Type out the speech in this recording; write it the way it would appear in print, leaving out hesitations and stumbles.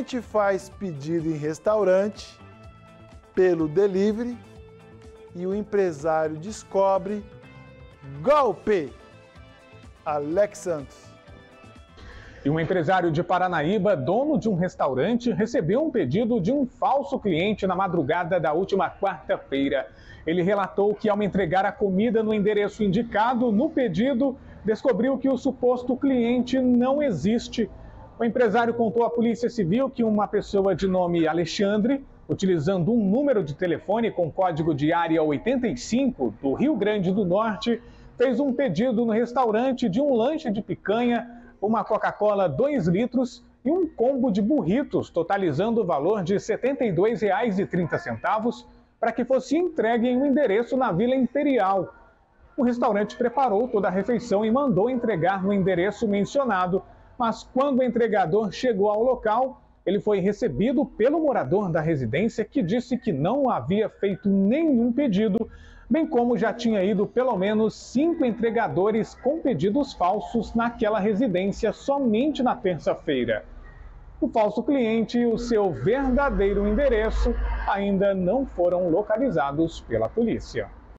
cliente faz pedido em restaurante pelo delivery e o empresário descobre golpe. Alex Santos. E um empresário de Paranaíba, dono de um restaurante, recebeu um pedido de um falso cliente na madrugada da última quarta-feira. Ele relatou que, ao entregar a comida no endereço indicado no pedido, descobriu que o suposto cliente não existe. O empresário contou à Polícia Civil que uma pessoa de nome Alexandre, utilizando um número de telefone com código de área 85 do Rio Grande do Norte, fez um pedido no restaurante de um lanche de picanha, uma Coca-Cola 2 litros e um combo de burritos, totalizando o valor de R$ 72,30, para que fosse entregue em um endereço na Vila Imperial. O restaurante preparou toda a refeição e mandou entregar no endereço mencionado, mas quando o entregador chegou ao local, ele foi recebido pelo morador da residência, que disse que não havia feito nenhum pedido, bem como já tinha ido pelo menos 5 entregadores com pedidos falsos naquela residência somente na terça-feira. O falso cliente e o seu verdadeiro endereço ainda não foram localizados pela polícia.